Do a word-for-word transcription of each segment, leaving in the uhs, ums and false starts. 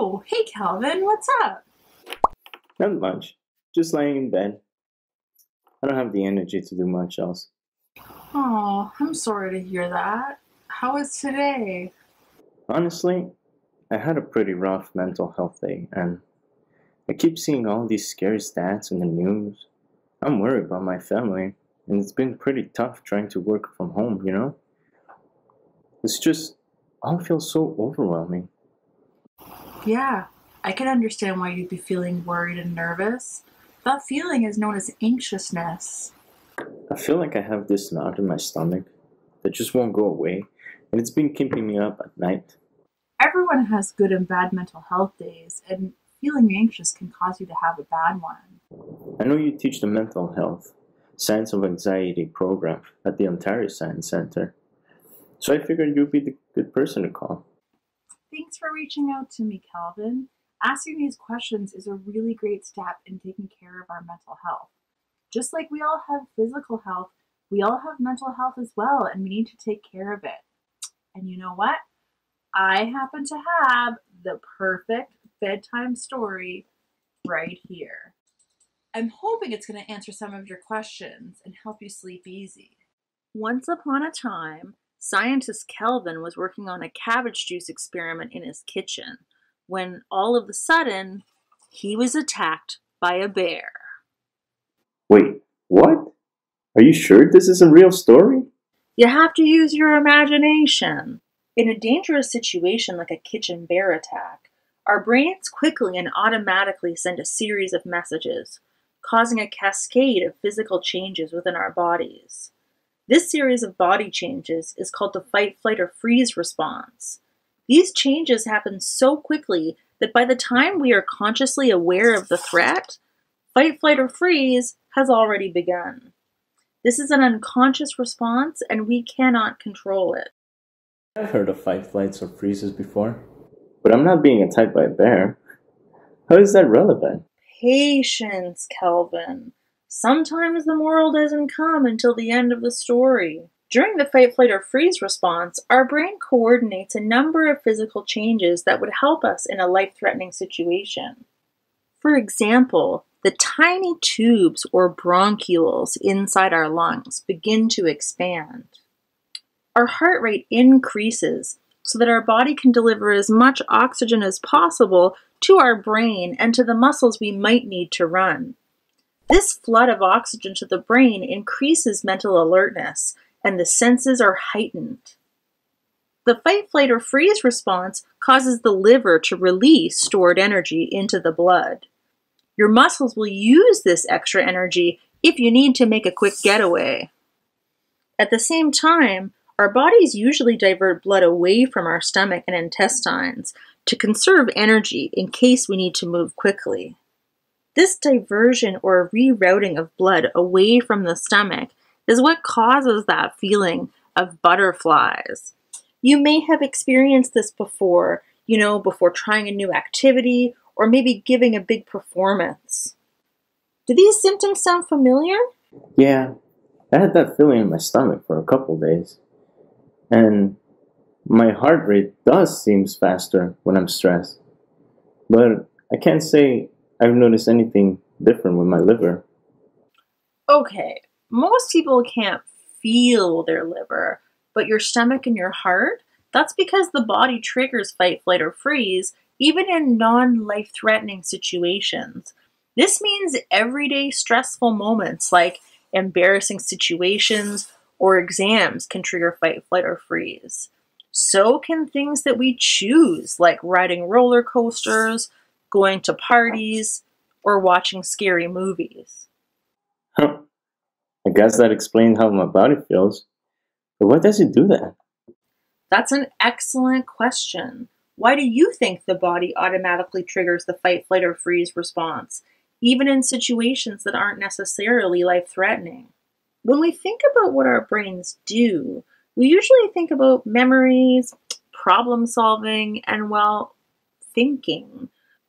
Oh, hey Calvin, what's up? Not much. Just laying in bed. I don't have the energy to do much else. Oh, I'm sorry to hear that. How is today? Honestly, I had a pretty rough mental health day, and I keep seeing all these scary stats in the news. I'm worried about my family, and it's been pretty tough trying to work from home, you know? It's just, all feels so overwhelming. Yeah, I can understand why you'd be feeling worried and nervous. That feeling is known as anxiousness. I feel like I have this knot in my stomach that just won't go away, and it's been keeping me up at night. Everyone has good and bad mental health days, and feeling anxious can cause you to have a bad one. I know you teach the mental health Science of Anxiety program at the Ontario Science Center, so I figured you'd be the good person to call. Thanks for reaching out to me, Calvin. Asking these questions is a really great step in taking care of our mental health. Just like we all have physical health, we all have mental health as well, and we need to take care of it. And you know what? I happen to have the perfect bedtime story right here. I'm hoping it's going to answer some of your questions and help you sleep easy. Once upon a time, scientist Kelvin was working on a cabbage juice experiment in his kitchen when all of a sudden he was attacked by a bear. Wait, what? Are you sure this is a real story? You have to use your imagination. In a dangerous situation like a kitchen bear attack, our brains quickly and automatically send a series of messages, causing a cascade of physical changes within our bodies. This series of body changes is called the fight, flight, or freeze response. These changes happen so quickly that by the time we are consciously aware of the threat, fight, flight, or freeze has already begun. This is an unconscious response, and we cannot control it. I've heard of fight flights or freezes before, but I'm not being attacked by a bear. How is that relevant? Patience, Kelvin. Sometimes the moral doesn't come until the end of the story. During the fight, flight, or freeze response, our brain coordinates a number of physical changes that would help us in a life-threatening situation. For example, the tiny tubes or bronchioles inside our lungs begin to expand. Our heart rate increases so that our body can deliver as much oxygen as possible to our brain and to the muscles we might need to run. This flood of oxygen to the brain increases mental alertness, and the senses are heightened. The fight, flight, or freeze response causes the liver to release stored energy into the blood. Your muscles will use this extra energy if you need to make a quick getaway. At the same time, our bodies usually divert blood away from our stomach and intestines to conserve energy in case we need to move quickly. This diversion or rerouting of blood away from the stomach is what causes that feeling of butterflies. You may have experienced this before, you know, before trying a new activity or maybe giving a big performance. Do these symptoms sound familiar? Yeah, I had that feeling in my stomach for a couple days. And my heart rate does seem faster when I'm stressed. But I can't say I've noticed anything different with my liver. Okay, most people can't feel their liver, but your stomach and your heart, that's because the body triggers fight, flight, or freeze even in non-life-threatening situations. This means everyday stressful moments like embarrassing situations or exams can trigger fight, flight, or freeze. So can things that we choose, like riding roller coasters, going to parties, or watching scary movies. Huh. I guess that explains how my body feels. But why does it do that? That's an excellent question. Why do you think the body automatically triggers the fight, flight, or freeze response, even in situations that aren't necessarily life-threatening? When we think about what our brains do, we usually think about memories, problem solving, and, well, thinking.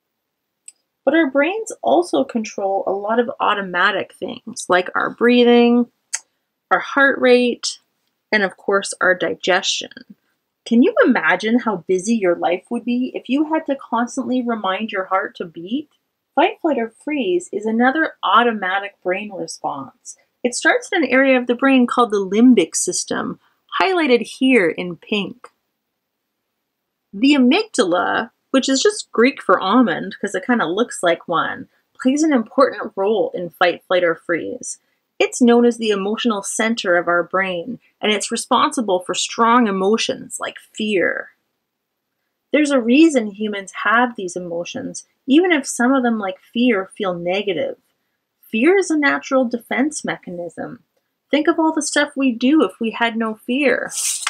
But our brains also control a lot of automatic things, like our breathing, our heart rate, and of course our digestion. Can you imagine how busy your life would be if you had to constantly remind your heart to beat? Fight, flight, or freeze is another automatic brain response. It starts in an area of the brain called the limbic system, highlighted here in pink. The amygdala, which is just Greek for almond because it kind of looks like one, plays an important role in fight, flight, or freeze. It's known as the emotional center of our brain, and it's responsible for strong emotions like fear. There's a reason humans have these emotions, even if some of them, like fear, feel negative. Fear is a natural defense mechanism. Think of all the stuff we'd do if we had no fear.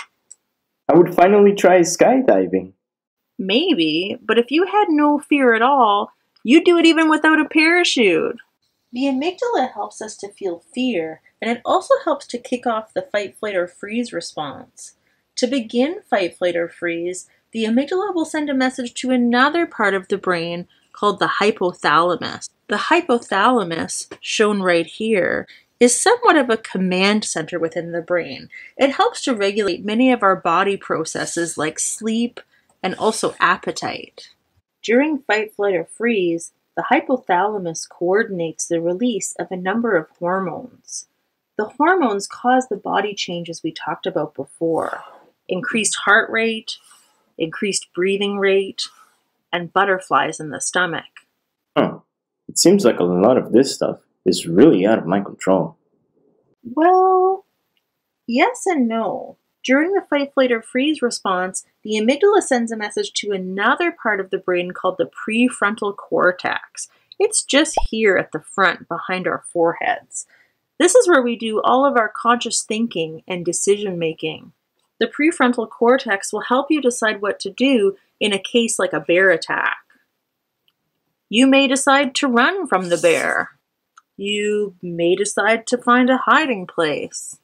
I would finally try skydiving. Maybe, but if you had no fear at all, you'd do it even without a parachute. The amygdala helps us to feel fear, and it also helps to kick off the fight, flight, or freeze response. To begin fight, flight, or freeze, the amygdala will send a message to another part of the brain called the hypothalamus. The hypothalamus, shown right here, is somewhat of a command center within the brain. It helps to regulate many of our body processes like sleep and also appetite. During fight, flight, or freeze, the hypothalamus coordinates the release of a number of hormones. The hormones cause the body changes we talked about before: increased heart rate, increased breathing rate, and butterflies in the stomach. Huh. It seems like a lot of this stuff is really out of my control. Well, yes and no. During the fight, flight, or freeze response, the amygdala sends a message to another part of the brain called the prefrontal cortex. It's just here at the front, behind our foreheads. This is where we do all of our conscious thinking and decision making. The prefrontal cortex will help you decide what to do in a case like a bear attack. You may decide to run from the bear. You may decide to find a hiding place.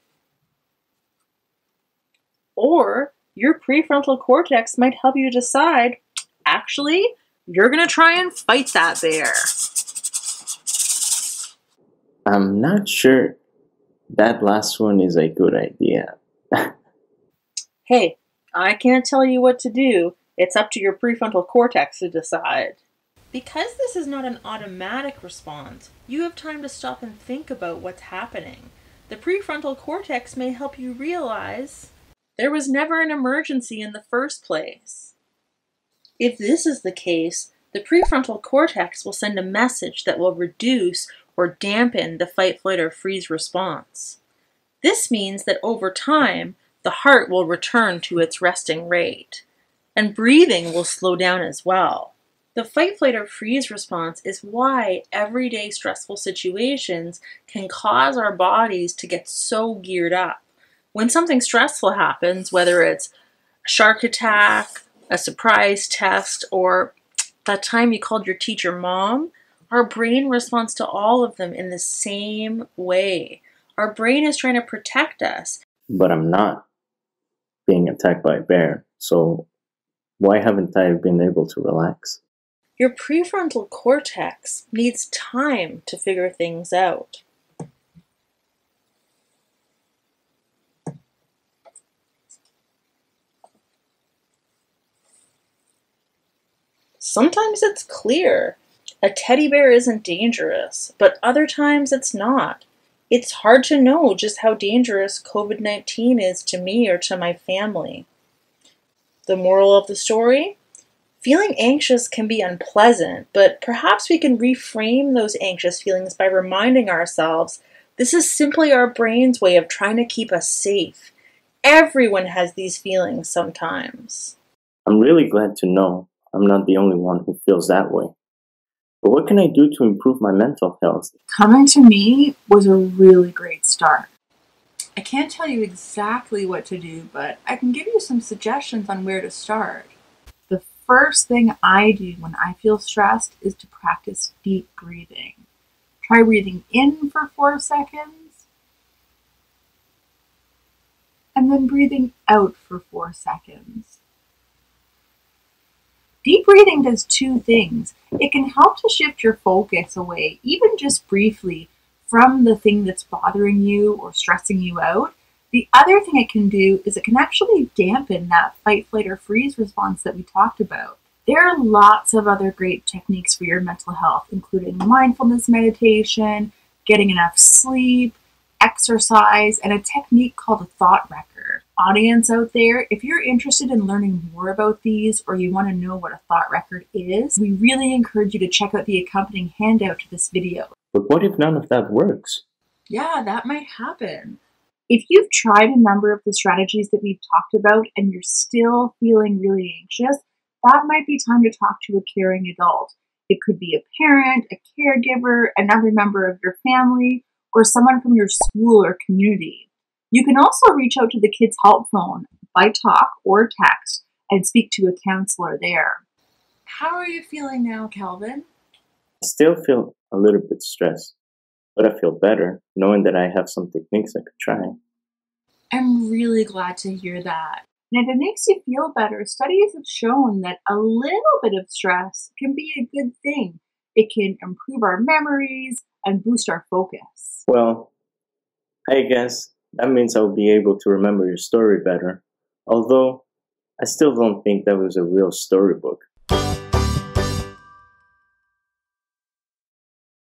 Or your prefrontal cortex might help you decide, actually, you're going to try and fight that bear. I'm not sure that last one is a good idea. Hey, I can't tell you what to do. It's up to your prefrontal cortex to decide. Because this is not an automatic response, you have time to stop and think about what's happening. The prefrontal cortex may help you realize there was never an emergency in the first place. If this is the case, the prefrontal cortex will send a message that will reduce or dampen the fight, flight, or freeze response. This means that over time, the heart will return to its resting rate, and breathing will slow down as well. The fight, flight, or freeze response is why everyday stressful situations can cause our bodies to get so geared up. When something stressful happens, whether it's a shark attack, a surprise test, or that time you called your teacher mom, our brain responds to all of them in the same way. Our brain is trying to protect us. But I'm not being attacked by a bear, so why haven't I been able to relax? Your prefrontal cortex needs time to figure things out. Sometimes it's clear. A teddy bear isn't dangerous, but other times it's not. It's hard to know just how dangerous COVID nineteen is to me or to my family. The moral of the story? Feeling anxious can be unpleasant, but perhaps we can reframe those anxious feelings by reminding ourselves this is simply our brain's way of trying to keep us safe. Everyone has these feelings sometimes. I'm really glad to know I'm not the only one who feels that way. But what can I do to improve my mental health? Coming to me was a really great start. I can't tell you exactly what to do, but I can give you some suggestions on where to start. The first thing I do when I feel stressed is to practice deep breathing. Try breathing in for four seconds, and then breathing out for four seconds. Deep breathing does two things. It can help to shift your focus away, even just briefly, from the thing that's bothering you or stressing you out, The other thing it can do is it can actually dampen that fight, flight, or freeze response that we talked about. There are lots of other great techniques for your mental health, including mindfulness meditation, getting enough sleep, exercise, and a technique called a thought record. Audience out there, if you're interested in learning more about these or you want to know what a thought record is, we really encourage you to check out the accompanying handout to this video. But what if none of that works? Yeah, that might happen. If you've tried a number of the strategies that we've talked about and you're still feeling really anxious, that might be time to talk to a caring adult. It could be a parent, a caregiver, another member of your family, or someone from your school or community. You can also reach out to the Kids Help Phone by talk or text and speak to a counselor there. How are you feeling now, Calvin? I still feel a little bit stressed, but I feel better knowing that I have some techniques I could try. I'm really glad to hear that. And if it makes you feel better, studies have shown that a little bit of stress can be a good thing. It can improve our memories and boost our focus. Well, I guess that means I'll be able to remember your story better, although I still don't think that was a real storybook.